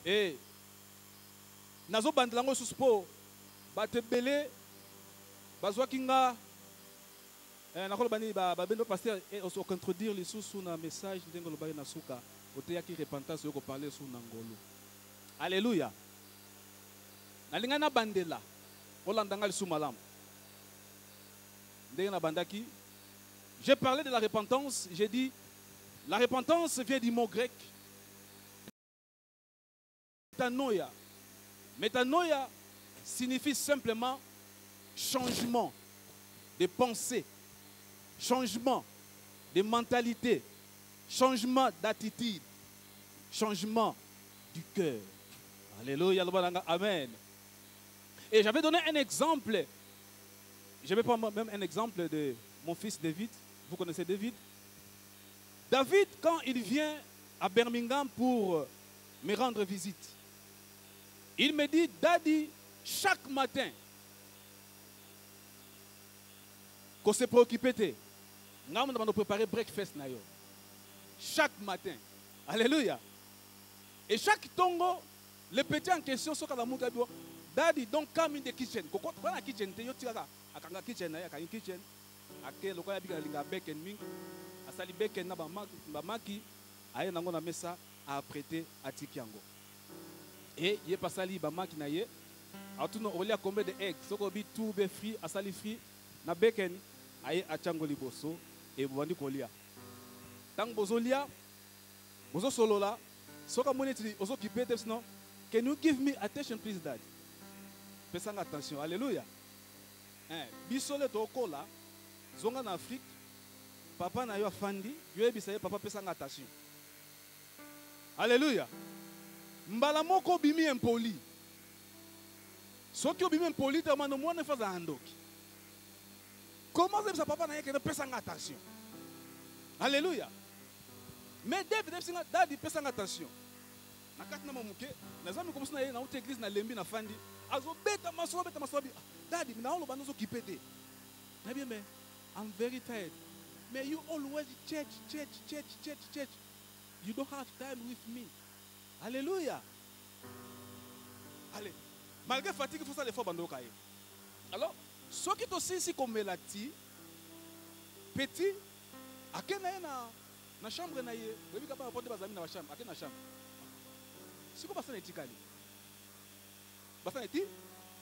Et nazo bandelango suspo batebele bazwa kinga nakolo bani ba bendo pasteur et au contredire les sous na message ndengolo bari na suka oteya ki repentance yoko parler sous nangolo. Alléluia. Nalinga na bandela olandanga le sous malam. Ndenge na bandaki. J'ai parlé de la repentance, j'ai dit la repentance vient du mot grec metanoia. Metanoia signifie simplement changement de pensée, changement de mentalité, changement d'attitude, changement du cœur. Alléluia, amen. Et j'avais donné un exemple, je vais prendre même un exemple de mon fils David. Vous connaissez David? David, quand il vient à Birmingham pour me rendre visite, il me dit, Daddy, chaque matin, qu'on se préoccupait, nous avons préparé breakfast. Chaque matin. Alléluia. Et chaque tongo, le petit en question, ce qu'il a dit, Daddy, don't come in the kitchen. Quand on a kitchen, tu as kitchen, kitchen. Ake lokola bika linga beken ming asali beken na ba maki aye nango na mesa a prêter atiki yango et ye pasali ba maki na ye atuno olia combien de eggs soko bi tout be free asali free na beken aye achango liboso et bandi kolia tang bozolia bozo solola soka moneti ozo kipete sinon can you give me attention please dad pesanga attention alléluia bisole to kola zonga en Afrique, papa na yo afandi, yo ebisaye papa pesa nga attention. Alléluia. Mbala moko bimi impoli. Soki bimi impoli te mano mwana faza andoki. Comment ça papa na yeke pesa nga attention. Alléluia. Mais David singa dadi pesa nga attention. Na kati na mamuke, na zami comme ça na uti église na lembi na fandi, azo beta masobi. Dadi na olo banozo kipete. Na bien mais I'm very tired. May you always church. You don't have time with me. Alléluia. Allez. Malgré fatigue, il faut ça les fois bando kaye. Alors, ce qui est aussi comme melati, petit, à quel na chambre na ye, vous avez pas apporter bazami na chambre, à quelle chambre. Si vous passez na etikali. Basa na etikali.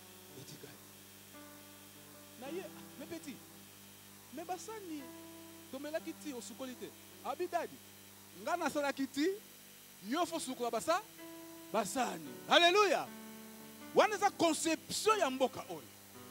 Na ye, mais petit. Mais basani, tomela kiti au sukolite. Abidadi, ngana sala kiti, yofo sukola basa, basani. Alléluia. Waneza conception ya mboka oyo.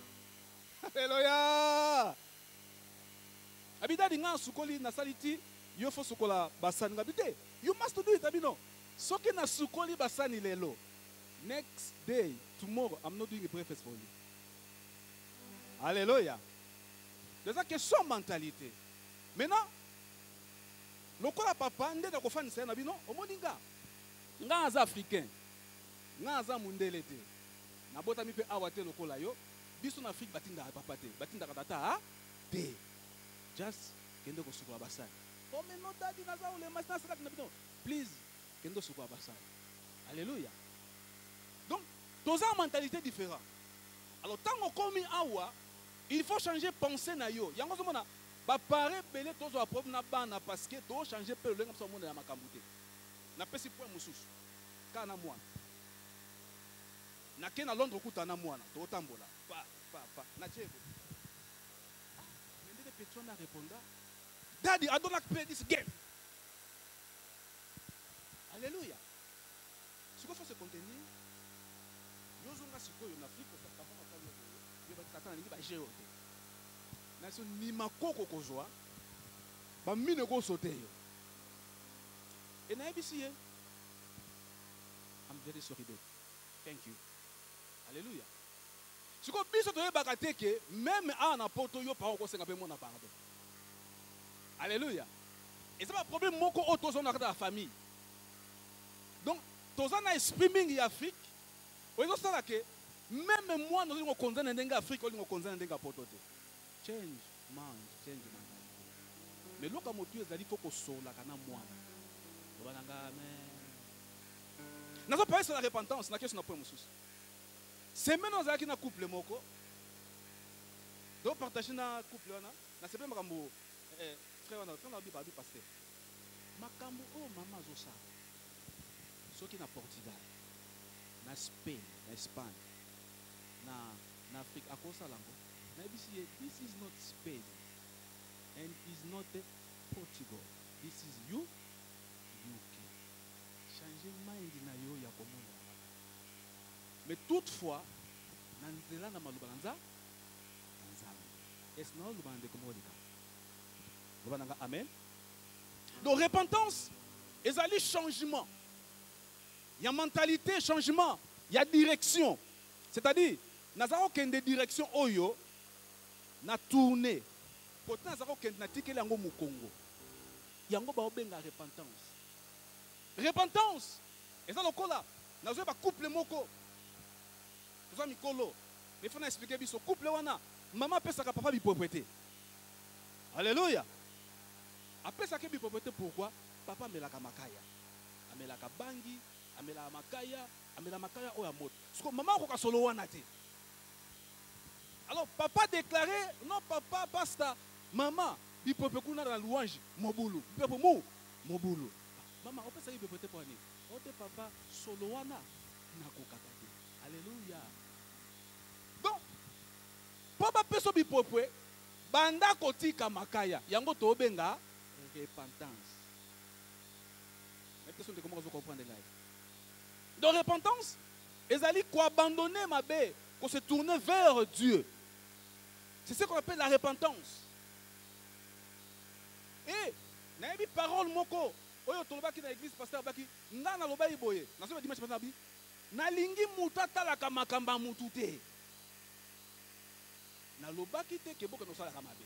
Alléluia. Abidadi ngana sukoli na saliti, yofo sukola basani. Ngabite, you must do it abino. Soki na sukoli basani lelo. Next day, tomorrow, I'm not doing a breakfast for you. Alléluia. C'est ça question mentalité. Maintenant, le quoi papa ndé ko fani c'est na bino omoninga. Nga za africain. Nga za mundele te. Na bota mi pe awate lokola yo. Biso na Afrique batinda papa te. Batinda katata te. Just kendo ko suko basani. Oh mais non dadi na za ole masna sala na bino. Please kendo suko basani. Alléluia. Donc, tous une mentalité différente. Alors tant qu'on commis awa il faut changer pensée na yo. Yango so mona ba pare belé tozo approve na bana parce que to changer pe le ngam so mona ya makambute. Na pesi point mususu. Kana mwana. Na ke na Londres kuta na mwana to tambola. Pa na chego. Mende Petrona répondra, Daddy, I don't like to play this game. Alléluia. Ce qu'il faut se contenir. Yo zonga sikoyo na Afrique ko ta ba tata ni ba jeo te na so ni makoko kozwa ba mine ko sote yo e na ebisi ye I'm very sorry babe thank you alléluia siko biso to yebaka teke même na poto yo pa ko senga pe mona pardon alléluia et c'est pas problème moko auto zona dans la famille donc tozana exprimer en Afrique ozo sala ke même moi, nous avons condamné l'Afrique, Afrique, nous avons condamné l'Afrique. Change mind, change mind. Mais lorsque tu es allé, il faut que tu sois là, amen. Nous parlé sur la repentance, na question na point mususu. C'est maintenant que na couple moko. Donc partager na couple wana, na c'est pas makambo frère wana, frère na bi badu pasteur. Makambo oh maman zosa. Soki na Portugal, na Spain, na Espagne, na Afrique à cause lango. Na bisi this is not Spain and is not Portugal. This is you UK. Changer mind na yo ya komona. Mais toutefois, nanzela na malubanza est-ce non le bande comme on dit. Amen. Donc repentance, et ça changement. Il y a mentalité, changement, il y a direction. C'est-à-dire, nous avons aucune direction oyo na tourner. Pourtant nous avons aucune natique lango mu Congo. Yango ba obenga repentance. Repentance. Et ça lokola, nous avons pas couple moko. Nous avons mikolo. Mais il faut expliquer biso couple wana. Maman peut saka papa bi propriété. Alléluia. Après ça que bi propriété pourquoi? Papa melaka makaya. Amelaka bangi, amela makaya oya moto. Parce que maman ko solo wana te. Alors papa déclaré non papa basta maman bi propriété kuna na louange mobulu. Pepo mu mobulu. Maman on peut ça bi propriété pour ani. Ote papa solo wana na ko kakate. Alléluia. Donc papa peso bi propriété banda kotika makaya yango to benga repentance. Est-ce que vous comprenez? Donc repentance, ils allaient abandonner ma bête, qu'on se tourner vers Dieu. C'est ce qu'on appelle la repentance. Et, il y a des paroles moko. Oyo toloba ki na église pasteur baki nga na loba iboye. Na so dimanche pasteur bi. Na lingi mutata la kamakamba mutute. Na loba ki te keboka no sala kamabe.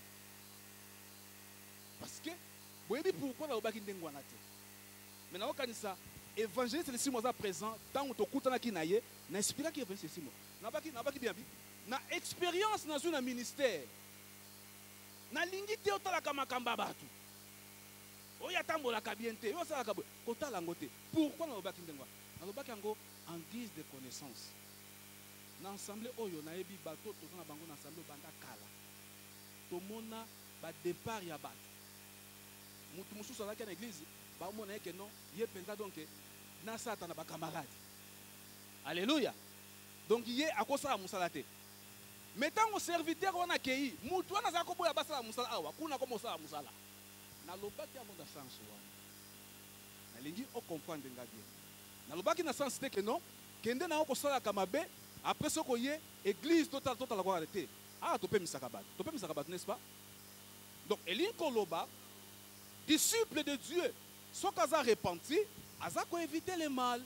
Parce que boyebi pourquoi na loba ki ndengo na te. Mais na okanisa évangéliste les 6 mois à présent tant que tu as kinaye na inspira qui évangéliste 6 mois. Na baki bien na expérience dans un ministère. Na lingi te otala kamakamba batu. Oya tambola kabiente, yo sala kabo. Kota langote. Pourquoi na baki ndengwa? Na baki yango en guise de connaissance. Na ensemble oyo na ebi bato to na bango na ensemble banda kala. To mona ba départ ya bato. Mutu mususu alaka na église ba mona que non, yé penza donc na sata na ba camarade. Alléluia. Donc yé akosa musala te. Mettons au serviteur wana kei, mutu wana za ko boya basala musala awa, kuna ko musala musala. Na lobaki ya monda sens wana. Na lingi o comprendre ngadi. Na lobaki na sens te que non, kende na ko sala kamabe, après ce ko yé église total la ko arrêter. Ah to pe misakabat. To pe misakabat, n'est-ce pas? Donc elin koloba disciple de Dieu, ce qu'ils ont repenti, ils ont évité le mal.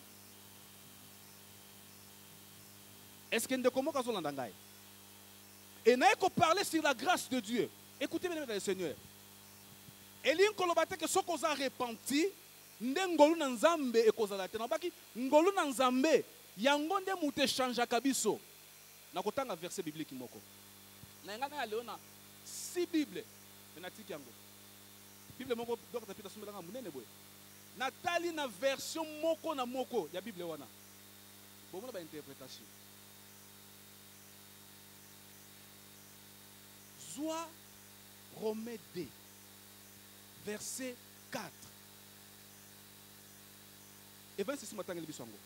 Est-ce qu'il y a comment ils ont dit? Et nous avons parlé sur la grâce de Dieu. Écoutez bien le Seigneur. Et l'un qui que ce qu'ils ont repenti, ndengolu na nzambe ekozala te. Nabaki ngolu na nzambe yangonde mute chanja kabiso. Na kotanga verset biblique moko. Na ngana ya leona si Bible penatiki yango. Bible moko donc tapita sombelanga munene boye. Natali na version moko na moko ya Bible wana. Bon mona ba interprétation. Soit Romains 2 verset 4. Et 26 matanga libiso ngo.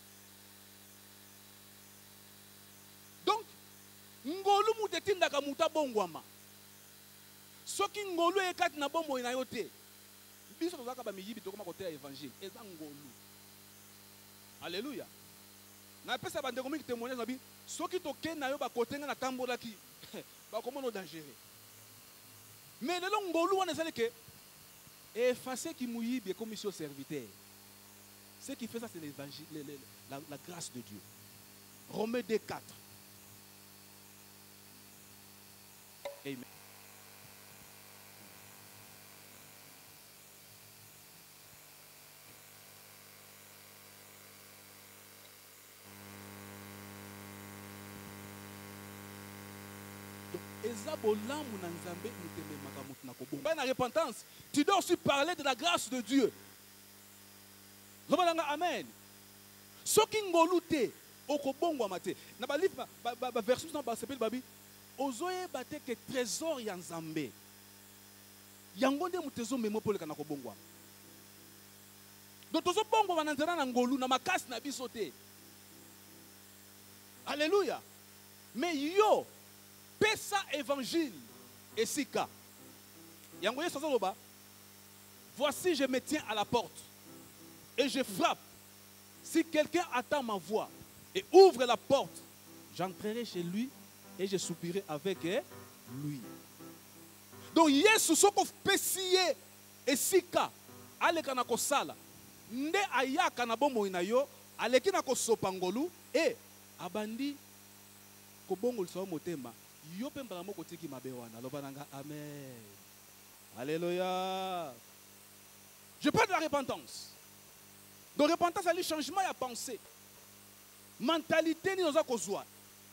Donc ngolu mutetinda ka muta bongwama. Soki ngolu ekati na bombo ina yote. Biso tozaka ba miyibi tokoma côté évangile eza ngolu. Alléluia. Na pesa bande komi témoignage na bi soki toke na yo ba côté nga na tambola ki ba komona dangereux. Mais le ngolu wana ezali ke effacer ki muyibi comme mission serviteur. Ce qui fait ça c'est l'évangile la grâce de Dieu. Romains 2:4. Amen. La repentance, tu dois aussi parler de la grâce de Dieu. Amen. soki ngolu te okobongwama te na balivre baversion na basepeli babi ozoyeba te ke trésor ya nzambe yango nde moto ezomema mpo oleka na kobongwama. Donc tozobongwama na nzela na ngolu na makasi na biso te. Alléluia. Mais yo pesa évangile esika yango yesu azoloba, voici je me tiens à la porte et je frappe. Si quelqu'un attend ma voix et ouvre la porte, j'entrerai chez lui et je soupirai avec lui. Donc yesu soko pesiye esika aleka na kosala nde ayaka na bomoi na yo aleki na kosopa ngolu e abandi kobongolisa motema yo pe mbala moko tiki mabe wana loba nanga amen. Alléluia. Je parle de la repentance. Donc repentance c'est le changement de pensée. Mentalité ni oza kozwa.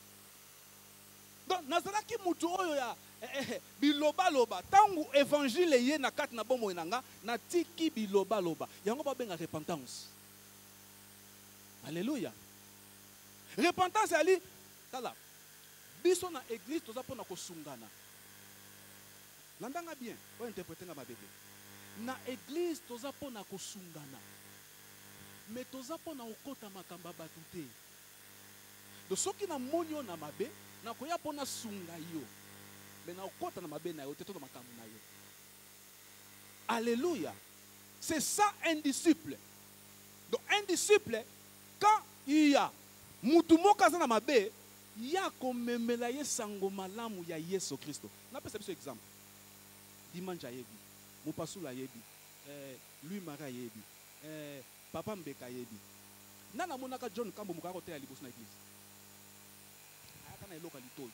Donc nazalaki mutu oyo ya biloba loba tangu évangile ye na kati na bomo nanga na tiki biloba loba yango ba benga repentance. Alléluia. Repentance ali tala biso na église toza pona kosungana. Landanga bien, on interpréter nga mabebe. Na église toza pona kosungana. Mais toza pona okota makamba batu te. Do soki na monyo na mabe na koya pona sunga yo. Mais na okota na mabe na yo te to na makambo na yo. Alléluia. C'est ça un disciple. Donc un disciple quand il y a mutu moka za na mabe ya komemela ye sango malamu ya Yesu Kristo. Na pesa biso exemple. Dimanche yebi, Mupasula yebi, Louis Mara yebi, Papa Mbeka yebi. Nana monaka John Kambo mukako te ya liboso na église. Ayaka na eloka litoi.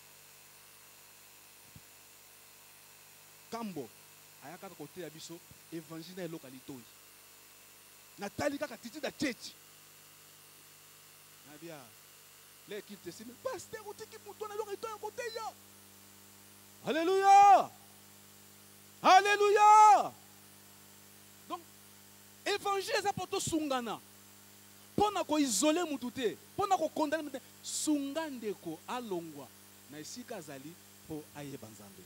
Kambo ayaka na kote ya biso évangile na eloka litoi. Natali kaka titi da church. Nabia les qui te sime pasteur otiki muto na eloka litoi kote ya. Alléluia. Alléluia. Donc, évangile est pour tout sungana. Pour na ko isoler mutute, pour na ko condamner mutute, sungande ko alongwa na isika zali pour ayeba nzambe.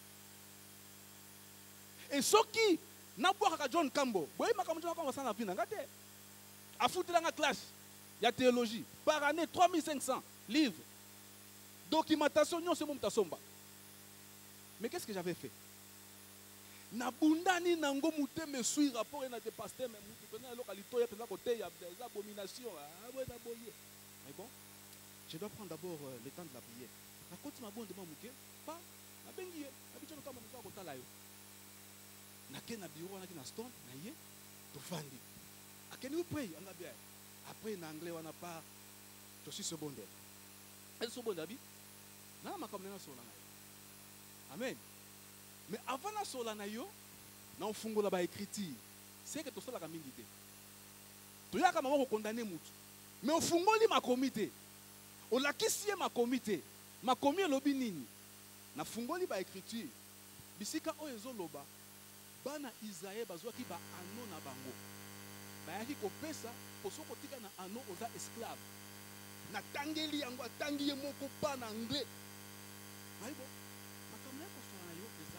Et soki na boaka John Kambo, boye makambo na ko sana vina ngate. Afutela nga classe ya théologie par année 3500 livres. Documentation non c'est mon tasomba. Mais qu'est-ce que j'avais fait? Na bundani nango mute me sui rapport na de pasteur mais mutu pena lokalito ya pena côté ya des abominations na boye. Mais bon, je dois prendre d'abord le temps de la prière. Na koti ma bonde ma muke pa na bengiye na bicho kama mko ko tala yo. Na ke na bureau na ki na stone na ye to fandi. Akeni we pray anga bien. Après en anglais on a pas je suis ce bonde. Elle so bonde abi. Na makamna na so na. Amen. Mais avant la solana yo, na ofungola ba écriture. C'est que to sola ka mingi te. To yaka mama ko condamner mutu. Mais ofungoli ma comité. O lakisi ma comité. Ma comité lobi nini? Na fungoli ba écriture. Bisika o ezoloba bana Isaïe bazwaki ba ano na bango. Ba yaki ko pesa posoko tika na ano oza esclave. Na tangeli yango tangi ye moko pa na anglais. Aibo. Makamna ko solana yo eza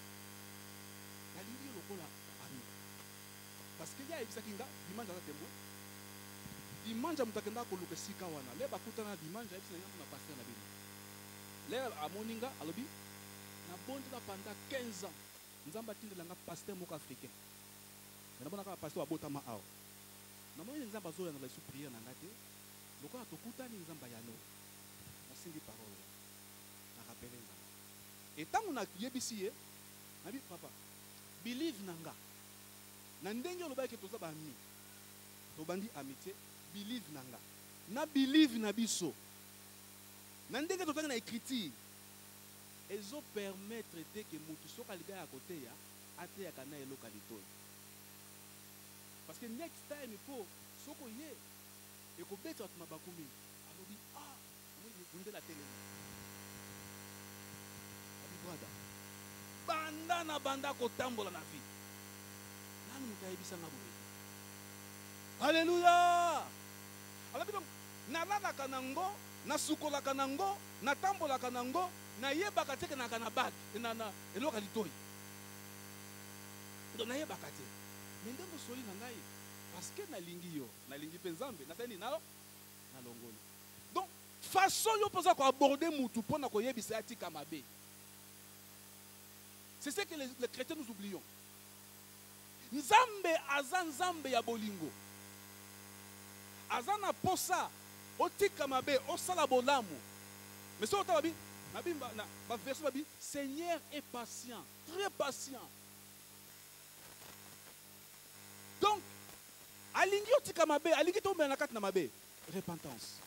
parce qu'il y a des dimanche à témoin. Dimanche à mutakenda koluka sika wana. Le bakutana dimanche à bisina na pasteur na bino. Le a moninga alobi na bondi na pendant 15 ans. Nzamba tindela nga pasteur moko africain. Na bona ka pasteur abotama awo. Na moni nzamba zo na la sous prière na ngate. Loko atokutani nzamba yano. Na sindi parole. Na rappeler nzamba. Et tant on a yebisi na bi papa believe nanga. Na ndenge olobaki toza ba ami. To bandi amitié, believe nanga. Na believe na biso. Na ndenge tozanga na écriture. Ezo permettre te que mutu soka liga ya côté ya ate ya kana eloka litoi. Parce que next time il soko ye et ko beta tuma bakumi. Alobi moi je la télé. Abi brother. Banda na banda ko tambola na vie. Alléluia. nalalaka nango, nasukolaka nango, natambolaka nango, nayebaka te ke na bag, na eloka litoi. Donc nayebaka te. Mais ndenge soli na ngai parce que nalingi yo, nalingi pe Nzambe, natani na longoli. Donc façon yo poza ko aborder mutu pona ko yebisa atika mabe. C'est ce que les chrétiens nous oublions. Nzambe aza Nzambe ya bolingo. Aza na posa otika mabe osala bolamu. Mais so otababi na ba verset babi Seigneur est patient, très patient. Donc alingi otika mabe, alingi to na kati na mabe, repentance.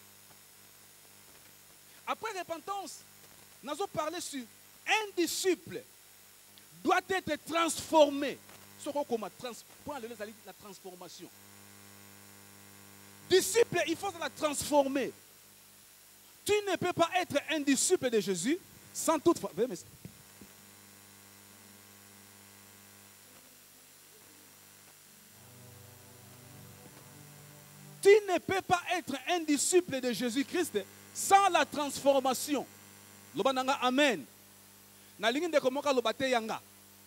Après repentance, nous allons parler sur un disciple doit être transformé. Ce qu'on comment la transformation. Disciple, il faut la transformer. Tu ne peux pas être un disciple de Jésus sans toutefois. Tu ne peux pas être un disciple de Jésus-Christ sans la transformation. Lobananga amen. Na lingi de komoka lobate yanga.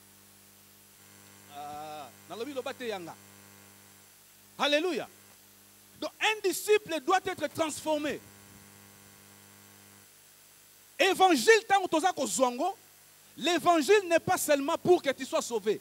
Na lobi lobate yanga. Alléluia. Donc un disciple doit être transformé. Évangile tant toza ko zwango, l'évangile n'est pas seulement pour que tu sois sauvé.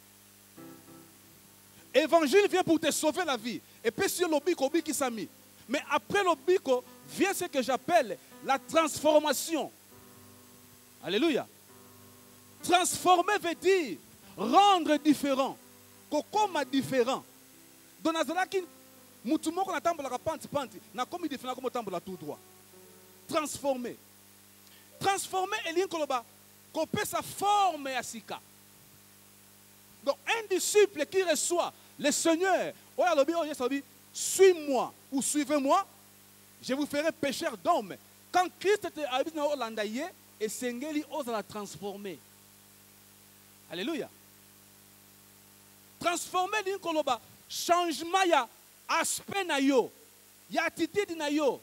Évangile vient pour te sauver la vie. Et puis sur le biko qui s'ami. Mais après le biko vient ce que j'appelle la transformation. Alléluia. Transformer veut dire rendre différent. Kokoma différent. Donc nazalaki mutumo ko natambola panti na komi différent comme tambola tout droit. Transformer. Transformer elin koloba kopé sa forme ya sika. Donc un disciple qui reçoit le Seigneur, suis-moi ou suivez-moi, je vous ferai pécheur d'hommes. Quand Christ était habité dans l'Andaïe, et Sengeli ose la transformer. Alléluia. Transformer l'inkoloba, changement ya aspect na yo, ya attitude na yo.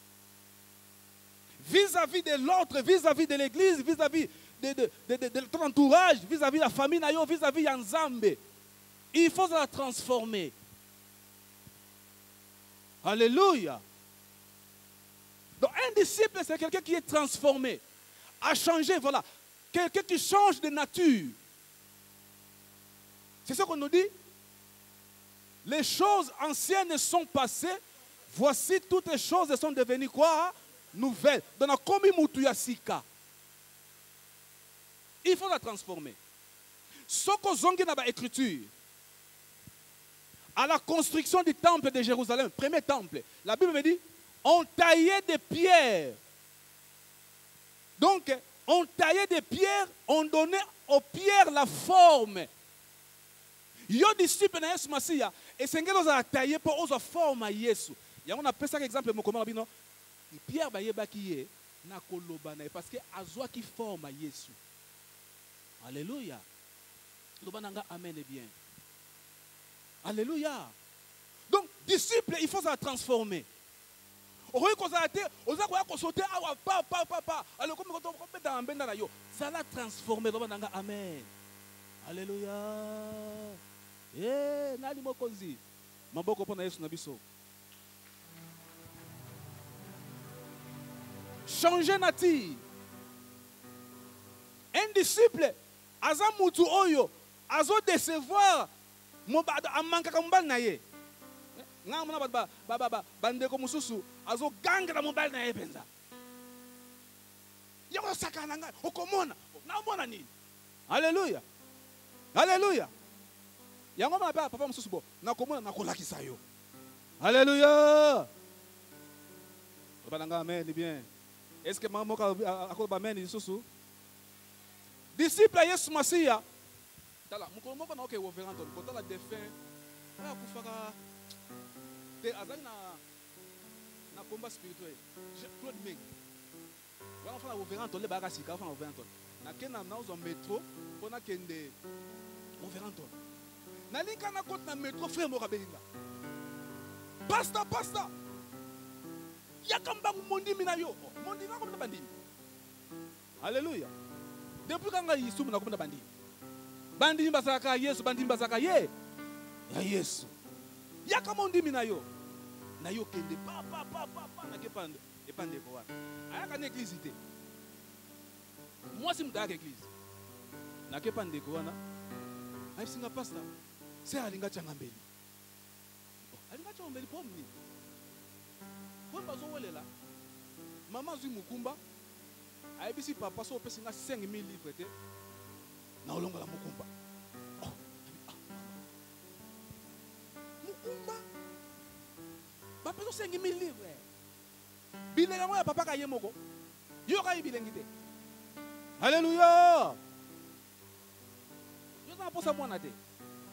Vis-à-vis de l'autre, vis-à-vis de l'église, vis-à-vis de ton entourage, vis-à-vis de la famille na yo, vis-à-vis de Nzambe. Il faut la transformer. Alléluia. Donc un disciple, c'est quelqu'un qui est transformé, a changé, voilà. Quelqu'un qui change de nature. C'est ce qu'on nous dit. Les choses anciennes sont passées. Voici toutes les choses sont devenues quoi? Nouvelles. Dans la komi mutu ya sika. Il faut la transformer. Ce qu'on zongi dans l'écriture. À la construction du temple de Jérusalem, premier temple, la Bible me dit, on taillait des pierres. Donc, on taillait des pierres, on donnait aux pierres la forme. Yo disciple na Yesu Masiya, et sengelo za tailler pour osa forme à Yesu. Ya on appelle ça exemple mo comment bino. Pierre ba yeba ki ye na koloba na parce que azwa ki forme à Yesu. Alléluia. Lobananga amen et bien. Alléluia. Donc, disciple, il faut se transformer. On va sauter. Alors, comme on dans un ça va transformer. Amen. Alléluia. Eh, nali mokonzi. Maboko pona Yesu nabiso. Changer nature. Un disciple, azamutu oyo, azo décevoir. Amanka mobile na ye. Nga mona bandeko mususu azo ganga na mobile na ye benza. Yako sakana nga okomona na mona nini? Alléluia. Alléluia. Yango mona papa mususu bo na komona na kolakisa yo. Alléluia. Obalanga amen bien. Est-ce que maman akoba amen mususu? Disciple Yesu Masiya. Tala, mukolo moko na oke woveranton, kota la défunt, ah kufaka, te azali na combat spirituel. Claude Meng, wala fana woveranton le baka sika fana woveranton. Na kena na uzo métro, pona kende woveranton. Na linka na kote na métro frère moko belinga. Pasta. Yakambangu mondimi na yo. Mondimi na bandimi. Alléluia. Depuis quand il soum na comme bandimi. Bandimi basaka Yesu, bandimi basaka ye. Ya Yesu. Yakamondimi na yo. Na yo kende pa na kepande epande ko wana. Ayaka na église ité. Moi si mutaka église. Na kepande ko wana. Ai singa pastor. C'est alinga changambeli. Alinga changambeli pomni. Quand bazo welela. Maman zui mukumba. Aibisi papa so pesi nga 5000 livres te. Na olongola mukumba. Oh. Mukumba. Papa so 5000 livres. Bilenga mo ya papa ka yemoko. Yo ka bilengi te. Alléluia. Yo na posa mwana te.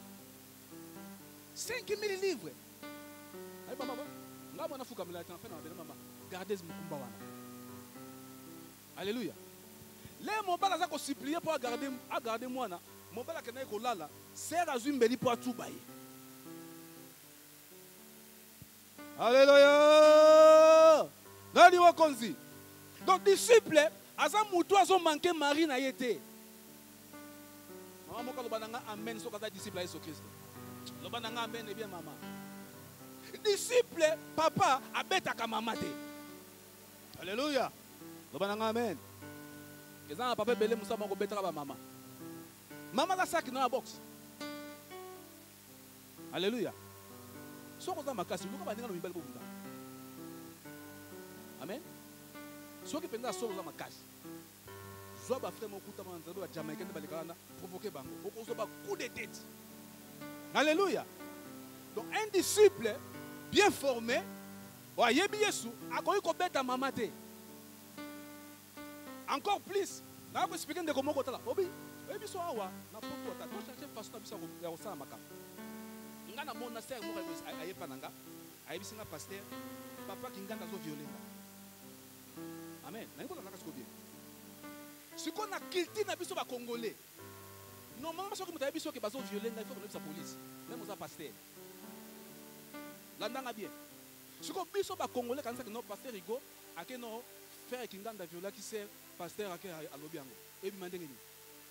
5000 livres. Ay maman, nga mwana fuka mila tan fa na maman. Gardez mukumba wana. Alléluia. Les mobala za ko supplier pour garder mwana. Mobala ke na ko lala, sert azui mbeli pour atubaye. Alléluia. Nani wa konzi. Donc disciple, asa mutu azo manquer Marie na yete. Maman moka lobananga amen so kaza disciple Yesu Christ. Lobananga amen et bien maman. Disciple, papa abetaka mama te. Alléluia. Lobananga amen. Kezana papa belé musa moko betaka ba mama. Mama la saki na box. Alléluia. Soko za makasi luka baninga no mibali bobunda. Amen. Soki penda soko za makasi. Zwa ba frère mokuta ba nzalo ba Jamaïcain ba lekana provoquer bango. Oko zo ba coup de tête. Alléluia. Donc un disciple bien formé, wa yebi Yesu akoyi ko beta mama te. Encore plus, na ko expliquer ndeko moko tala. Obi, ebi so awa na poto ta. To chercher façon na biso ya ko sala makam. Nga na mona ser moko ayepa nanga. Ayebisi nga pasteur, papa ki nganda zo violenga. Amen. Na ngona naka sikobie. Siko na kilti na biso ba congolais. Normalement soki muta biso ke bazo violenga, il faut que sa police. Même aux pasteur. Landanga bien. Siko biso ba congolais kanisa ke no pasteur Rigo, ake no faire ki nganda viola ki sert pasteur ake alobi yango. Ebi mandenge ni.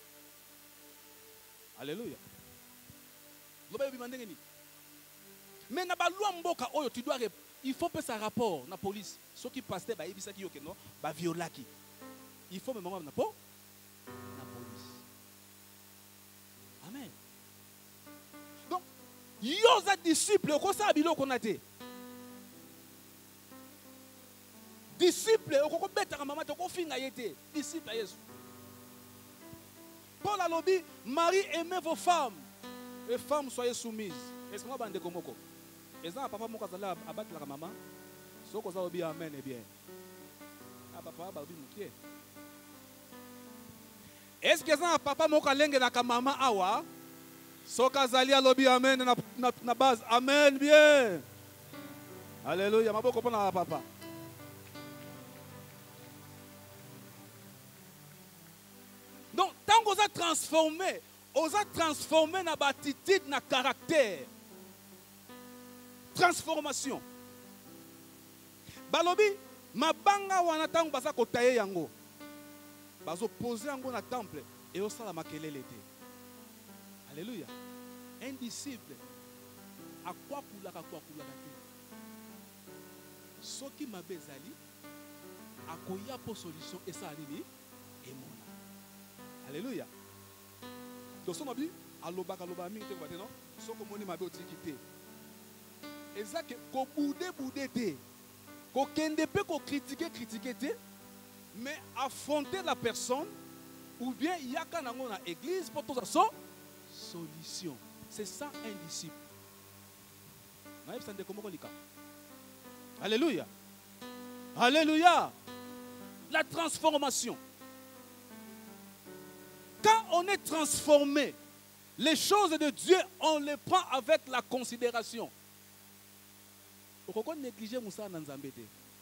Alléluia. Loba ebi mandenge ni. Mais na ba loi mboka oyo tu dois il faut passer un rapport na police. Ce qui pasteur ba ebisa ki yo ke no ba viola ki. Il faut même na po na police. Amen. Donc yoza disciple ko sa bilo ko na te. Disciple ko beta mama te ko finga yete. Disciple Yesu. Paul a lobby, Marie aimez vos femmes. Et femmes soyez soumises. Est-ce que vous avez dit moko? Est-ce que papa moko zala abattre la maman? Soko za obi amen et bien. Ah papa ba obi mukie. Est-ce que ça papa moko lenge na maman awa? Soka zali alobi amen na base. Amen bien. Alléluia. Maboko pona papa. Donc, tant qu'on a transformé notre attitude, notre caractère. Transformation. Balobi, mabanga wana tango basa kotaye yango. Bazo poser yango na temple et au sala makelele te. Alléluia. Un disciple a quoi kulaka te. Soki mabezali akoya po solution et ça nini emona. Alléluia. Donc, son abi, aloba mingi te ko non? Soko moni mabe otiki te. Ezake ko boude te. Ko kende pe ko critiquer te, mais affronter la personne ou bien yaka nango na église pour tout ça solution. C'est ça un disciple. Naïf sande komoko lika. Alléluia. Alléluia. La transformation. Quand on est transformé, les choses de Dieu, on les prend avec la considération. Pourquoi négliger Moussa Nanzambete?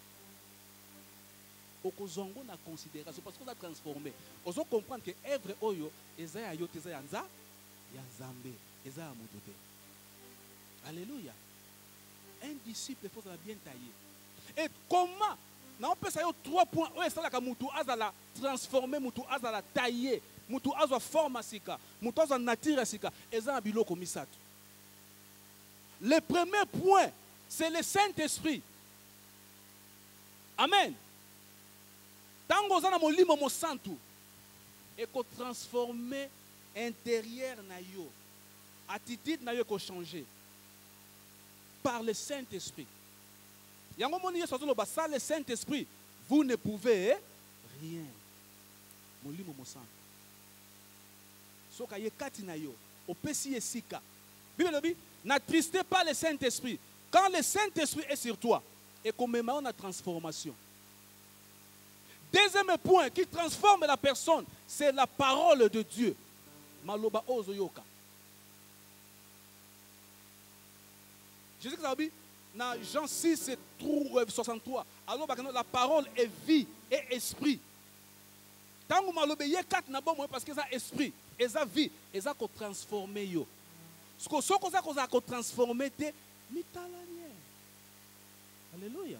Okozongo na considération parce qu'on a transformé. On doit comprendre que œuvre oyo ezaya yote ezaya nza ya Nzambe, ezaya mutote. Alléluia. Un disciple faut être bien taillé. Et comment? On peut savoir 3 points. Oui, c'est là que Moutou Azala transformé, Moutou Azala taillé, Moutou Azala forme sika, Moutou Azala nature sika, et ça a biloko misatu. Le premier point, c'est le Saint-Esprit. Amen. Tango zana molimo mo santu, et qu'on transforme intérieur na yo, attitude na yo ko changer par le Saint-Esprit. Yango moni yeso zolo ba ça le Saint-Esprit, vous ne pouvez rien. Molimo mo santu. Soka ye kati na yo, opesi esika. Bible dit, n'attristez pas le Saint-Esprit. Quand le Saint-Esprit est sur toi, et qu'on met en transformation. Deuxième point qui transforme la personne, c'est la parole de Dieu. Maloba ozo yoka. Jésus a dit, dans Jean 6, 63, alors la parole est vie et esprit. Tant que maloba yé kat na bon parce que ça esprit, et ça vie, et ça ko transformer yo. Ce que ça ko transformer te mitalanie. Alléluia.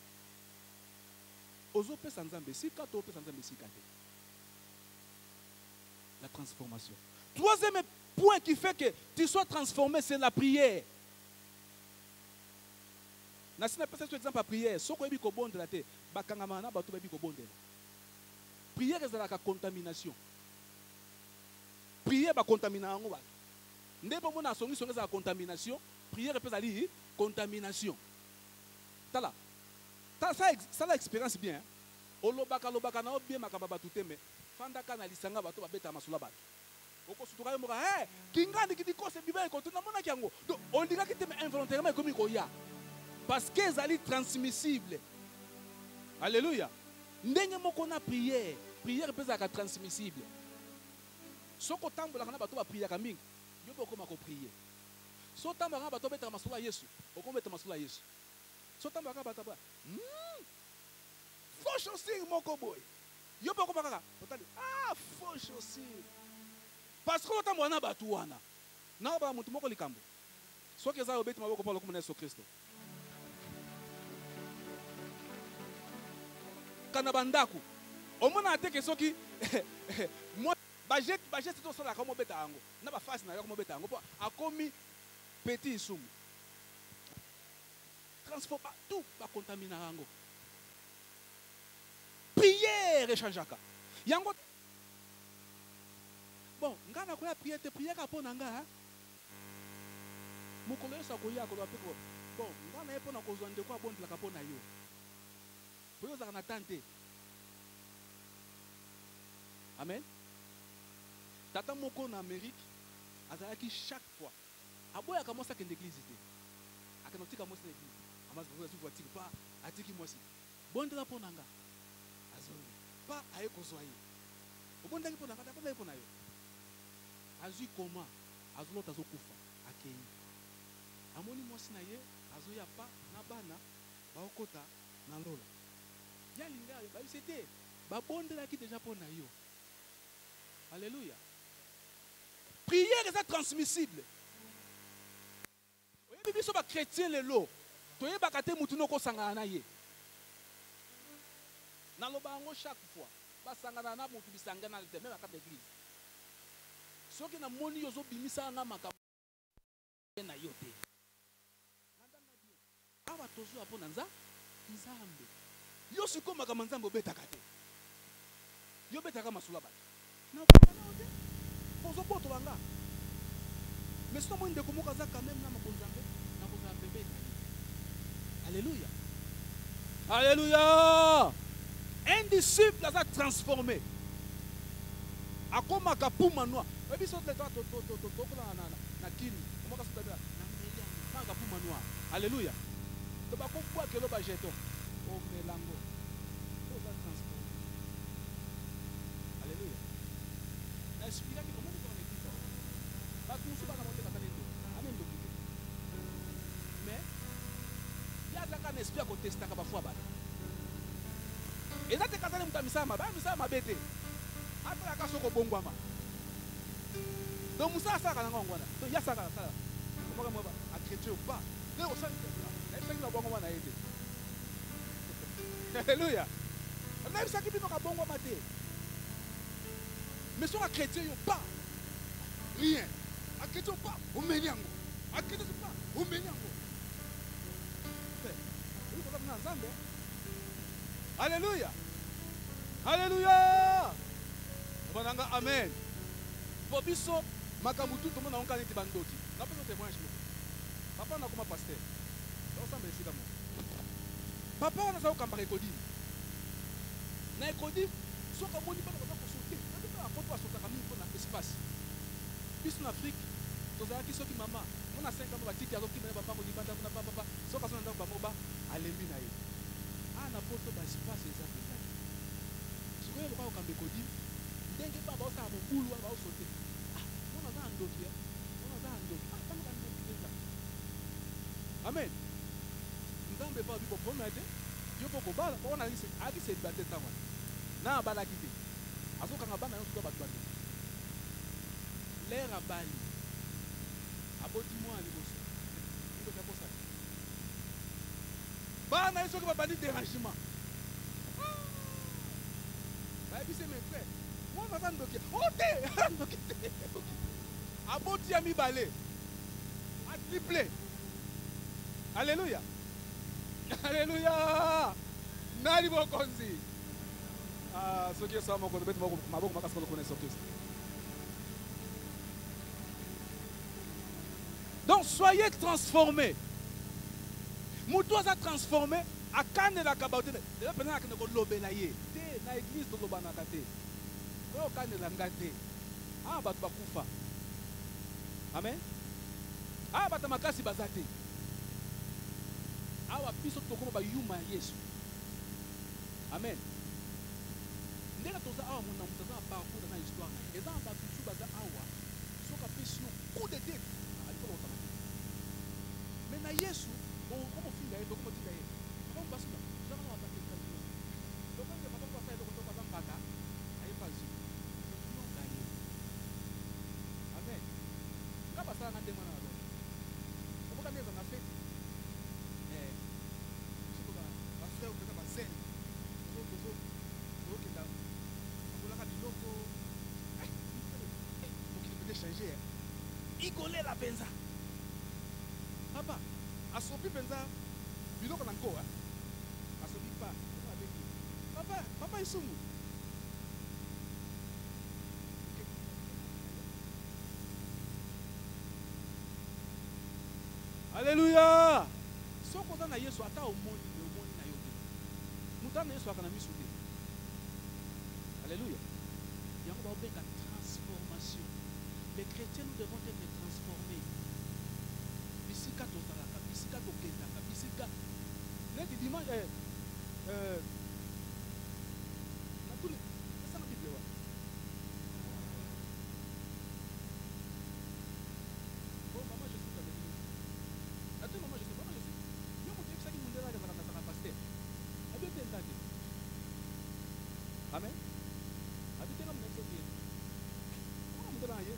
La transformation. Troisième point qui fait que tu sois transformé, c'est la prière. Na sina pesa tu exemple à prière, soko ebi ko bondela te, bakangama na bato ebi ko bondela. Prière ezala ka contamination. Prière ba contamina ngo ba. Ndebo mona songi songi za contamination, prière pesa li contamination. Tala. Ça l'expérience bien. Olobaka lobaka na bien makaba tout mais fandaka na lisanga bato babeta masula bato. Oko sutuka moka kingandi kitiko se bibe ko tuna mona kiango. Donc on dirait que tu involontairement comme ko ya. Parce que ezali transmissible. Alléluia. Ndenge moko na prière pesa ka transmissible. Soko tambola kana bato ba prière ka mingi. Yo boko mako prier. So tambola bato beta masula Yesu. Oko beta masula Yesu. So tambola bato ba faux chaussures mon cowboy. Yo pas comment faux chaussures. Parce que autant moi na batu wana. Na ba mutu moko likambo. So que za obeti maboko palo comme Yesu Kristo. Kana bandaku. Omona ateke soki moi bajet to sala comme beta ango. Na ba face na yo comme beta ango po akomi petit sumu. Transforme tout ba contaminer ango. Prière et changeaka. Yango. Bon, ngana ko ya prière te prière ka pona nga. Mukolo sa ko ya ko ba peko. Bon, ngana e pona ko zonde ko abondela ka pona yo. Poyo za na tante. Amen. Tata moko na Amérique azalaki chaque fois. Aboya commence à l'église té. Akanotika mo l'église. Amas ko su voiture pas atiki mo si. Bondela pona nga. Pas à Ekozoye. Au bon d'ailleurs pour la fête, pour la yo. Azu comment? Azu l'autre azu kufa. Akei. Amoni mosi na ye. Azu ya pa na bana. Ba okota na lola. Ya linga ba c'était. Ba bonde la qui déjà pour na yo. Alléluia. Prière est transmissible. Oye bibi so ba chrétien le lo. Toye ba kate mutu no ko sanga na ye. Nalobango chaque fois. Basangana na mutu bisangana le même à quatre église. Ce qui na moni yozo bimisa na makabo na yote. Nandana bien. Aba tozo apona nzambe. Yo siko makama nzambe obeta kate. Yo beta kama masula ba. Na kana ote. Pozo poto banga. Mais si on ndeko moka za quand même na makonzambe na konzambe beta. Alléluia. Alléluia. Un disciple a transformé. A comme un capou manoir. Et puis, alléluia. Tu vas comprendre que l'on jeton. Oh, mélango. Alléluia. L'esprit qui comment on est dit. Pas tout ça dans le Amen. Mais il y a un esprit à côté de ça. Et là, tu as dit que tu as bête. Après, tu as dit que tu as donc, ça, ça, il y a ça. Comment on va chrétien ou pas? Alléluia. On a vu ça qui dit qu'on a bon maté. Mais sur un chrétien, il n'y a pas rien. Un chrétien, pas au méniango. Un chrétien, pas au méniango. Alléluia. Alléluia. Amen. Pour biso, makamutu, tout le monde a un canet de bandoti. N'a pas de témoignage. Papa n'a comme pasteur. Papa on a ça au campagne Cody. Na Cody, so ka moni pas ko sauter. Na pas ko to sauter comme il faut na espace. Bis en Afrique, to za ki so ki mama. On a 5 ans ba tiki azoki na papa ko libanda na papa. So ka so na ba moba alembi na ye. Ah na poto ba espace eza pesa. Sikoyo ko ka kambe Cody. Ndenge baba o sa mo bulu ba o sauter. Ah, on a za ndoki. On a za ndoki. Ah, kama kan ndoki. Amen. Nzambe pa bi ko pona te. Yo ko bala, on a dit a dit c'est batté tawa. Na bala kité. Azo kanga bana yo ba batté. L'air a bali. Aboti moi ali bosso. Ndo ka posa. Bana yo ko ba bandi dérangement. Ba bi c'est mes frères. Moi va ndoki. Oh té, ndoki. Aboti a mi balé. A triplé. Alléluia. Alléluia. Nani bokonzi. Ah, ce qui est ça, mon côté, ma boque, ma casse, on connaît surtout. Donc, soyez transformés. Moutou a transformé à Kane la Kabaote. Déjà, pendant que nous avons l'obé na l'église de l'Obanakate. Nous avons Kane la Ngate. Ah, bah, tu vas koufa. Amen. Ah, bah, tu vas makasi bazate. Awa biso tokoma ba yuma Yesu. Amen. Ndela toza awa mona mutaza parcours dans l'histoire. Eza ba bisu baza awa. Soka pesi coup de tête. Ali ko automatique. Mais na Yesu, on comme finga et comme tika ye. On passe là. Ça va pas faire ça. Donc quand papa va faire donc baza mbaka, ayi pas ici. Non gagné. Amen. Ngaba sala ngande mwana wa. Oboka meza na fête. Igolé la benza. Papa, asopi benza. Biloko nanko hein. Asopi pas. Papa isumu. Alléluia. Soko na Yesu ata omoni na yo. Mutana Yesu akana misude. Alléluia. Yango ba obeka transformation. Les chrétiens, nous devons être transformés. Bisika tozalaka, bisika tokendaka, bisika. Lundi dimanche, na tous les. C'est ça la Bible. Bon, maman, je suis dans l'église. Attends, maman, je suis. Yo, mon Dieu, ça qui m'a dit, ça va passer. Habitez le temps. Amen. Habitez comme n'importe qui. Comment on me dit?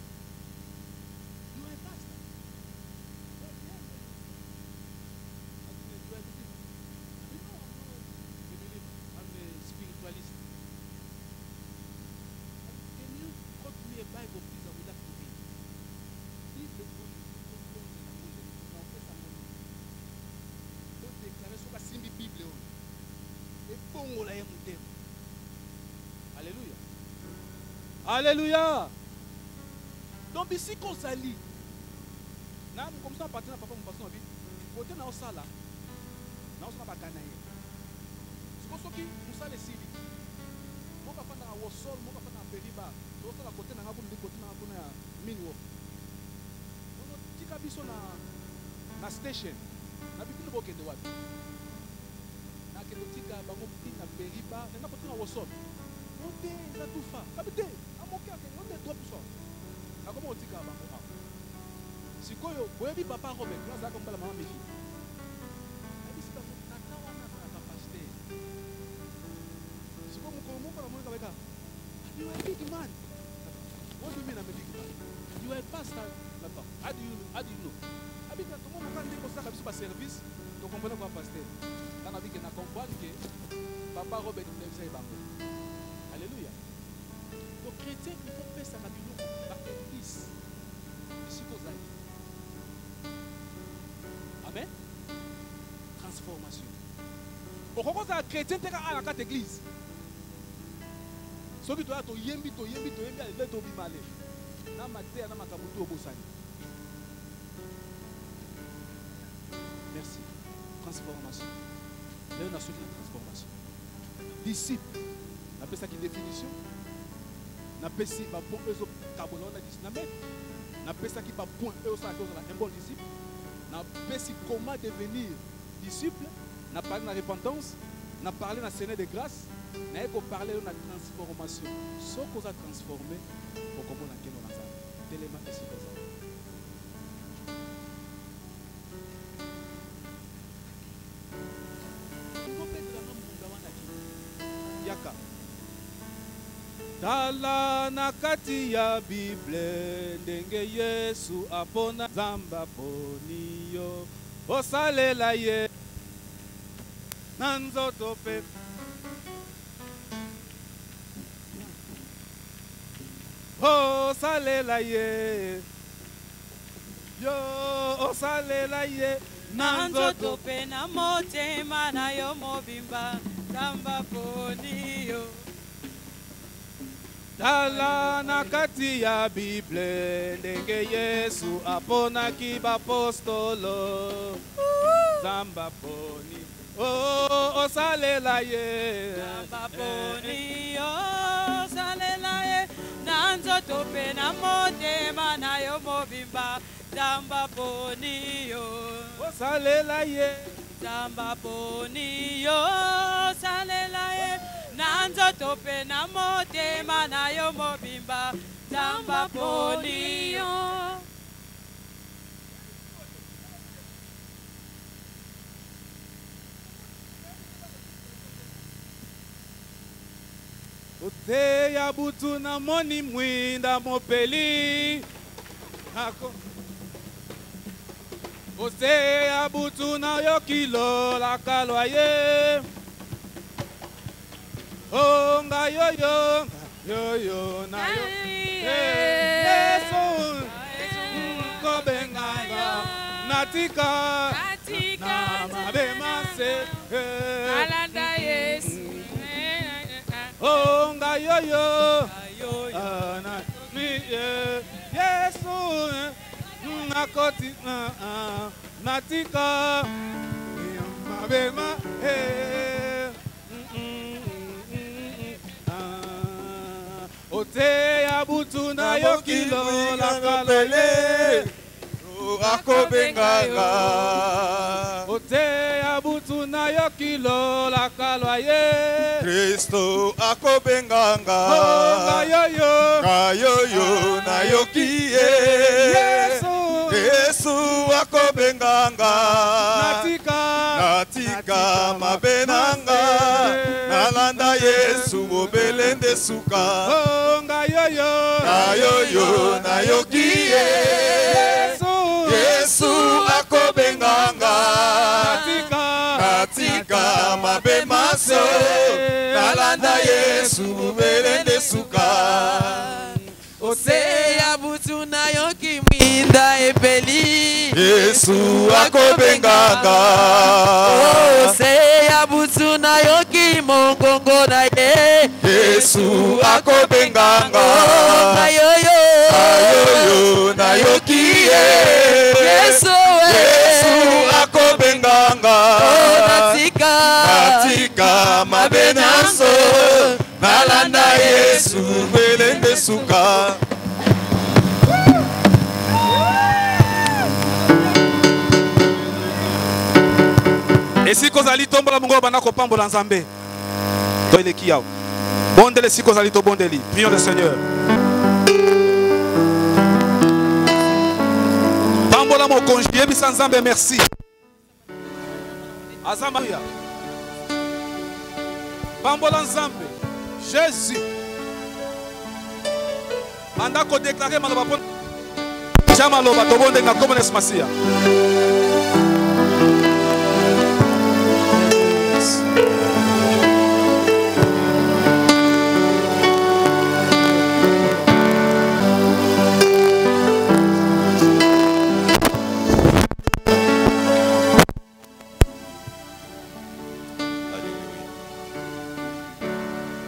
Alléluia. Alléluia. Donc ici qu'on s'allie. Comme ça, partenaire papa, mon pasteur, côté na osala. Na osala ba ganaye. C'est ce qui nous a laissé. Mon papa na wosol, mon papa na periba. Donc ça la côté na ngabu ndi côté na ngabu na minwo. Donc tika biso na station. Na bitu boke de wapi. Na ke tika bango tika periba, na côté na wosol. Monte za tufa. Kabite, amoke ake monte drop so. Na comment tika bango. Sikoyo, boyebi papa Robert, nous avons comme la maman Méfi. Elle dit, c'est la capacité. Sikoyo, mon papa, mon papa, you are a big man. What do you mean I'm a big man? You are a pastor. How do you know? Habite, tout le monde a dit que ça a service, donc on peut pas pasteur. Dans la vie, on a compris que Papa Robert Alléluia. Donc chrétien, il faut faire ça dans l'église. Ici aux amis. Amen. Transformation. Pourquoi ça chrétien t'es à la carte église? Ce qui doit être yembi to aller to bimale. Na maté na makabutu obosani. Merci. Transformation. Là on a su la transformation. Disciple. On appelle ça qui définition. On appelle ça par point ezo kabola on a dit na mais. On appelle ça qui par point ezo ça cause un bon disciple. On appelle ça comment devenir disciple. On a parlé de la repentance. On a parlé de la Seigneur de grâce. On a parlé de la transformation. Ce qu'on a transformé pour comprendre laquelle on a ça. Tellement que c'est comme ça. Yaka. Tala nakati ya Bible ndenge Yesu apona zamba poniyo osalela ye nanzoto pe osalela ye yo osalela ye nanzoto pe na motema na yo mobimba zamba poniyo. Tala na kati ya Bible ndenge Yesu aponaki bapostolo zamba poni osalela ye zamba poni osalela ye nanzoto pe na motema na yo mobimba zamba poni osalela ye zamba poni osalela ye nanzoto pe na motema na yo mobimba zamba poni Ote ya butu na moni mwinda mopeli ako Ote ya butu na yo kilo la kalwaye Oh nga yo na yo Yesu Kobenganga natika na mabemase alanda Yesu Oh nga yo na mi Yesu nakoti natika mabema Ote ya butu na yo kilo la kalele akobenganga Ote ya butu na yo kilo la kalwaye Kristo akobenganga kayoyo na yo kiye Yesu akobenganga natika mabenanga nalanda Yesu obelende suka kayoyo na yo kiye Yesu akobenganga natika mabemaso nalanda Yesu obelende suka Ose ya butu na yo kimwinda epeli Yesu akobenganga Ose ya butu na yo kimongongo na ye Yesu akobenganga Kayoyo na yo kiye Yesu akobenganga natika mabenaso nalanda Yesu belende suka Esiko zali tombola mungo bana ko pambola nzambe to ile kiao bondele siko zali to bondeli prions le Seigneur pambola mo konjie bisa nzambe merci azamaya pambola nzambe Jésus anda ko déclarer maloba pon chama loba to bonde na komones masia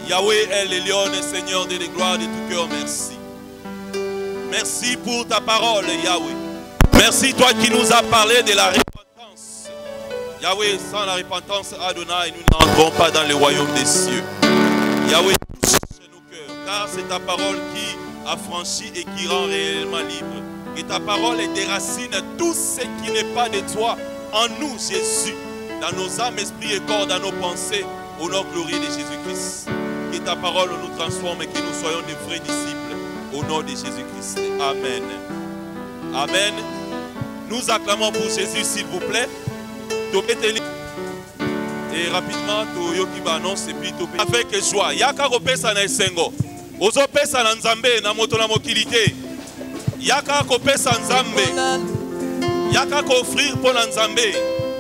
Yahweh El Elyon, Seigneur de gloire de tout cœur, merci. Merci pour ta parole, Yahweh. Merci toi qui nous as parlé de la repentance. Yahweh, sans la repentance, Adonai, nous n'entrons pas dans le royaume des cieux. Yahweh, touche nos cœurs, car c'est ta parole qui affranchit et qui rend réellement libre. Que ta parole déracine tout ce qui n'est pas de toi en nous, Jésus, dans nos âmes, esprits et corps, dans nos pensées, au nom glorieux de Jésus-Christ. Que ta parole nous transforme et que nous soyons des vrais disciples, au nom de Jésus-Christ. Amen. Amen. Nous acclamons pour Jésus, s'il vous plaît. Et rapidement, et puis avec joie. Yaka kopesa na esengo. Ozo pesa na nzambe na moto na mokilité. Yaka kopesa nzambe. Yaka ko offrir pour la nzambe.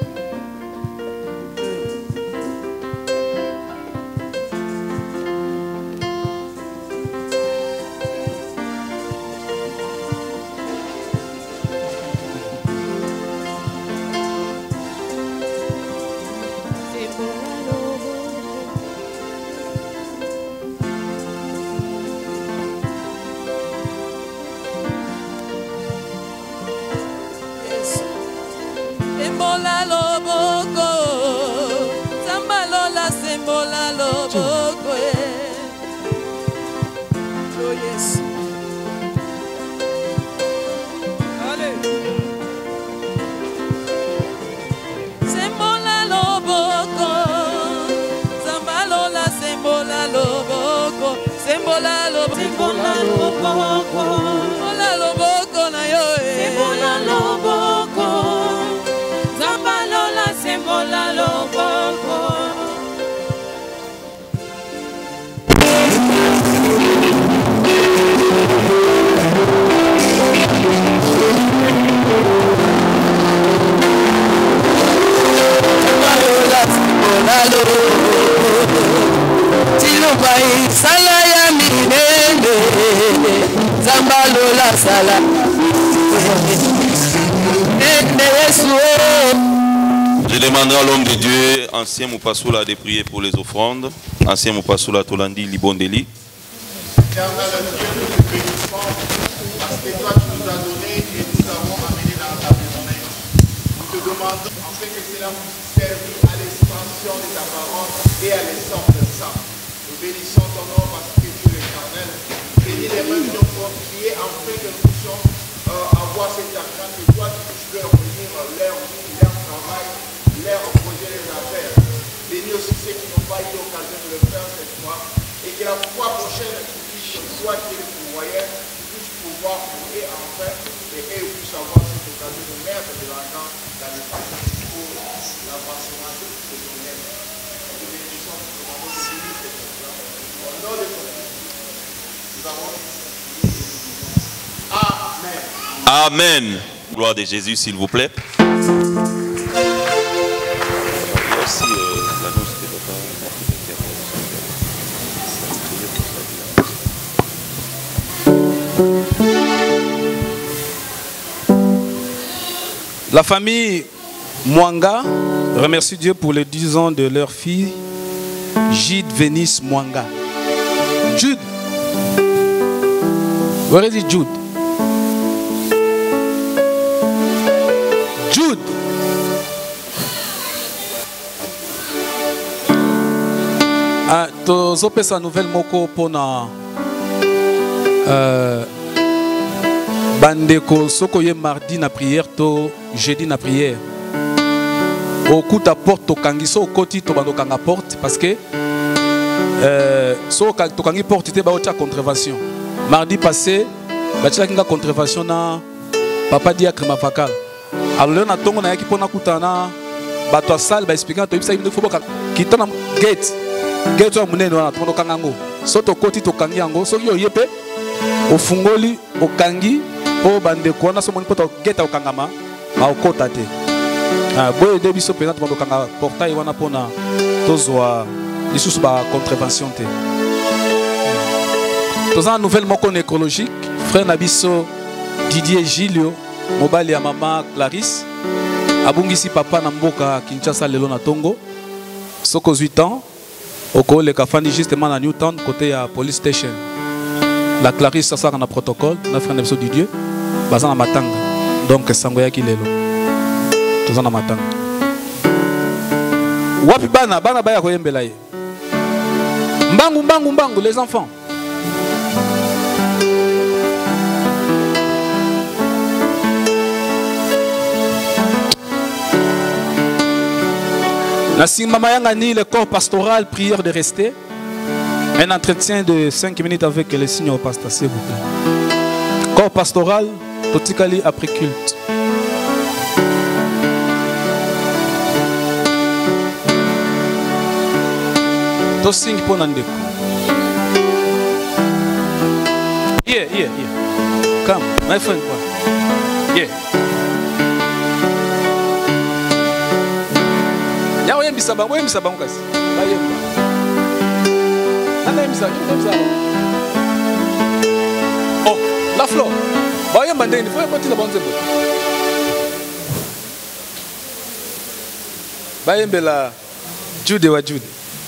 Je demanderai à l'homme de Dieu, ancien Moupasoula, de prier pour les offrandes. Ancien Moupasoula Tolandi Libondeli. Éternel Dieu, nous te bénissons parce que toi tu nous as donné et nous avons amené dans ta maison. Nous te demandons en fait que cela puisse servir à l'expansion de ta parole et à l'essence de ça. Nous bénissons ton nom parce que tu es éternel. Bénis les mains de nos corps, prier en fait que nous puissions avoir cet argent que toi tu puisses leur venir leur vie, leur travail, leur projet, les affaires. Bénis aussi ceux qui n'ont pas eu l'occasion de le faire cette fois. Et que la fois prochaine, tu puisses, toi qui es le pourvoyeur, tu puisses pouvoir trouver enfin et eux puissent avoir cette occasion de mettre de l'argent dans les familles pour l'avancement de ce domaine. Nous te bénissons, nous demandons de bénir ces choses-là. Au nom de ton Fils, nous avons Amen. Amen. Gloire de Jésus, s'il vous plaît. La famille Mwanga remercie Dieu pour les 10 ans de leur fille, Jude Vénice Mwanga. Jude. Where is it, Jude? Jude. Tozopesa nouvelle moko pona bandeko soko ye mardi na prière to jeudi na prière. Au coup ta porte to kangiso koti to bando kanga porte parce que so to kangi porte te ba otia contravention. Mardi passé ba tia kinga contravention na papa diacre mafakal. Alors na tongo na yaki pona kutana ba to salle ba expliquer to ibisa ibndo foboka kitana gate gate wa munene wana to kangango. So to koti to kangi yango so yo yepe ofungoli okangi po bande kona so moni poto geta okangama a okota te boye de biso pena to kanga portail wana pona tozwa lisusu ba contravention te toza nouvelle moko écologique frère nabiso Didier Gilio mobali ya mama Clarisse abungisi papa na mboka Kinshasa lelo na Tongo soko 8 ans Oko le kafandi justement à Newtown côté à police station. La Clarisse ça dans le protocole, notre frère Nebso du Dieu, basant à Matanga. Donc sangoya ki lelo. Tous en Matanga. Wapi bana baya koyembela ye. Mbangu les enfants. Le corps pastoral, prière de rester. Un entretien de 5 minutes avec les signes au pasteur, s'il vous plaît. Corps pastoral, Totikali après culte. Tosing pour Nandeko. Yeah. Come, my friend. Yeah. Oh, la fleur. Il faut apporter la bonne zébo. Bayembela Jude wa Jude.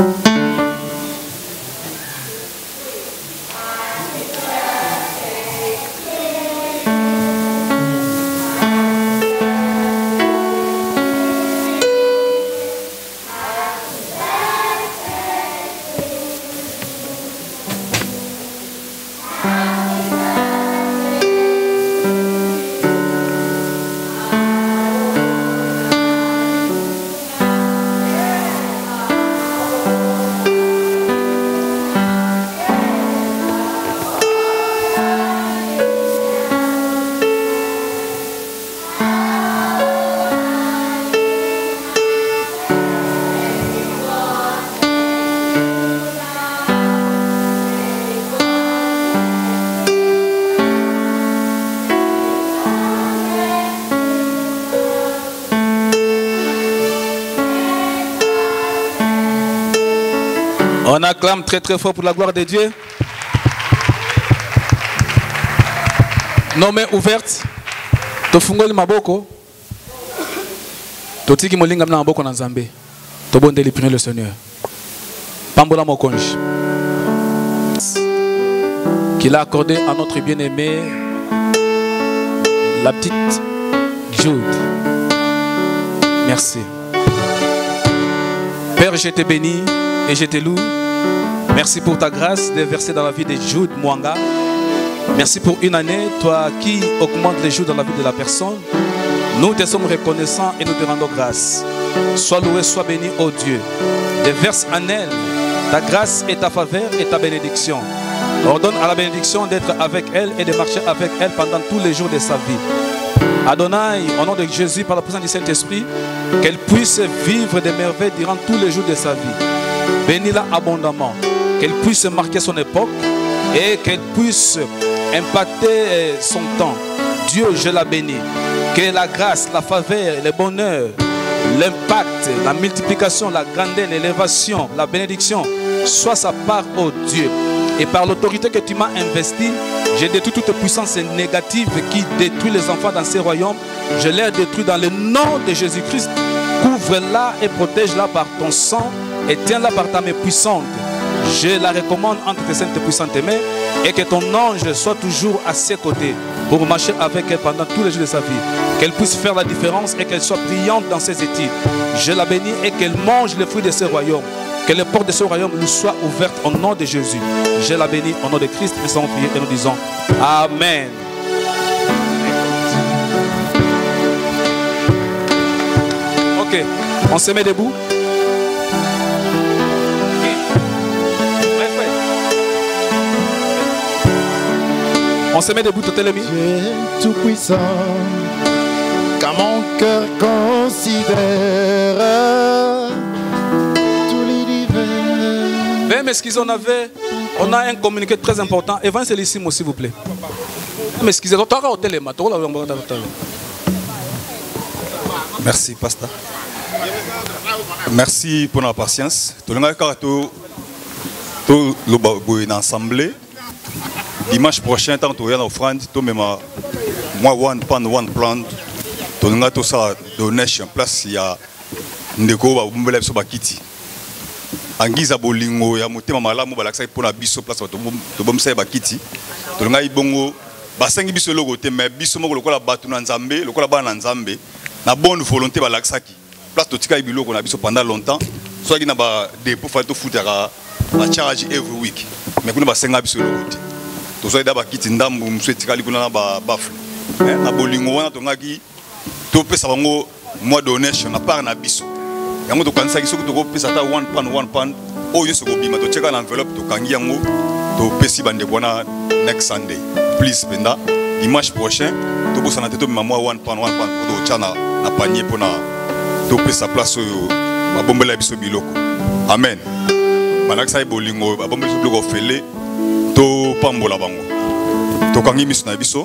On acclame très très fort pour la gloire de Dieu. Nos mains ouvertes. Tofungoli maboko. Totiki molinga mna maboko na Nzambe. Tobondeli prier le Seigneur. Pambola mokonji. Qu'il a accordé à notre bien-aimé la petite Jude. Merci. Père, je te bénis et je te loue. Merci pour ta grâce déversée dans la vie de Jude Mwanga. Merci pour une année, toi qui augmentes les jours dans la vie de la personne. Nous te sommes reconnaissants et nous te rendons grâce. Sois loué, sois béni, ô Dieu. Déverse en elle ta grâce et ta faveur et ta bénédiction. Ordonne à la bénédiction d'être avec elle et de marcher avec elle pendant tous les jours de sa vie. Adonai, au nom de Jésus, par la présence du Saint-Esprit, qu'elle puisse vivre des merveilles durant tous les jours de sa vie. Bénis-la abondamment, qu'elle puisse marquer son époque et qu'elle puisse impacter son temps. Dieu, je la bénis. Que la grâce, la faveur, le bonheur, l'impact, la multiplication, la grandeur, l'élévation, la bénédiction soit sa part, ô Dieu. Et par l'autorité que tu m'as investie, j'ai détruit toute puissance négative qui détruit les enfants dans ces royaumes. Je les détruis dans le nom de Jésus-Christ. Couvre-la et protège-la par ton sang et tiens-la par ta main puissante. Je la recommande entre tes saintes et puissantes mains et que ton ange soit toujours à ses côtés pour marcher avec elle pendant tous les jours de sa vie. Qu'elle puisse faire la différence et qu'elle soit brillante dans ses études. Je la bénis et qu'elle mange les fruits de ce royaume. Que les portes de ce royaume lui soient ouvertes au nom de Jésus. Je la bénis au nom de Christ. Nous sommes priés et nous disons Amen. Ok, on se met debout. On se met debout, Totelemi. Dieu tout-puissant, car mon cœur considère tout l'univers. Veuillez m'excuser, on a un communiqué très important. Évangélissimo, s'il vous plaît. M'excusez, merci, pasteur. Merci pour la patience. Tout le monde ensemble. Dimanche prochain, tant que tu es en offrande, tu même moi one pan one plant, tu as tout ça donation place il y a ndeko ba bumbele so bakiti. angiza bolingo ya motema malamu balakisa pona biso place to bomsa ba kiti to ngai bongo basengi biso logo te mais biso moko lokola batu na nzambe lokola bana nzambe na bonne volonté balakisa ki place to tika biloko na biso pendant longtemps soit qui na ba dépôt fa to futera ba charge every week mais kuna basenga biso logo te to soit da ba kiti ndambu mso tika likuna na ba bafle na bolingo wana to ngaki to pesa bango moi donation na part na biso yango to kanisa kiso to pesa ta 1 pound oyo so bima to cheka na enveloppe to kangi yango to pesi bande bona next Sunday please penda dimanche prochain to bosa na teto mama 1 pound to chana na panier pona to pesa place oyo ba bombela biso biloko amen malakisa bolingo ba bombela biso biloko fele to pambola bango to kangi miso na biso.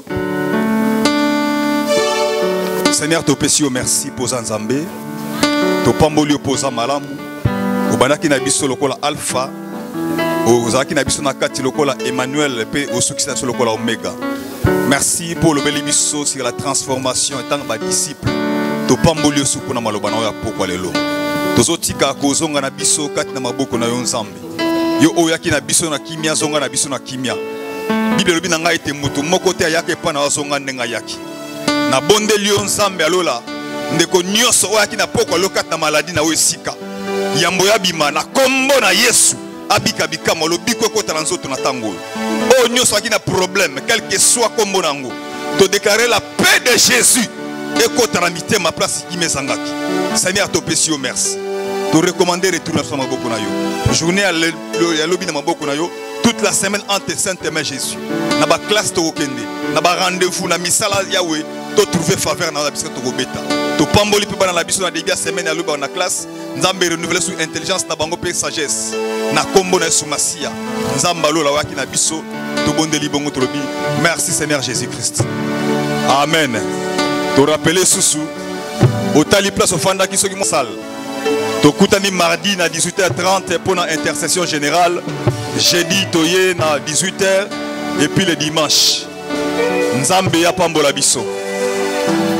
Seigneur, te pesi merci pour Nzambe. To pamboli opoza malamu. Obandaki na biso lokola alpha. Ozaki na biso na kati lokola Emmanuel pe osukisa so lokola omega. Merci pour le beli biso sur la transformation étant ba disciple. To pamboli osuku na malobana ya pokwa lelo. Tozotika kozonga na biso kati na maboko na yo Nzambe. Yo oyaki na biso na kimia zonga na biso na kimia. Bible lobi na ngai te mutu moko te ayake pa na zonga ndenga yaki. Na bonde lion Nzambe alola ndeko nyoso oyaki na poko lokata na maladie na wesika yambo ya bima na kombo na Yesu abika bikamo lobiko ko transoto na tango o nyoso aki na problème quel que soit kombo nango to déclarer la paix de Jésus et ko tramiter ma place qui mesangaki. Seigneur, to pesi yo merci to recommander retourner sur maboko na yo journée à lobi na maboko na yo toute la semaine entre sainte main Jésus na ba classe to okende na ba rendez-vous na misala Yahweh to trouver faveur na la biso to beta to pamboli pe bana la biso na début semaine à loba na classe Nzambe renouveler sous intelligence na bango pe sagesse na kombo na sumasia Nzamba lola waki na biso to bondeli bongo to lobi merci Seigneur Jésus-Christ amen. To rappeler susu otali place ofanda ki soki mo salle to kutani mardi na 18h30 pour na intercession générale, jeudi toye na 18h et puis le dimanche Nzambe ya pambola biso.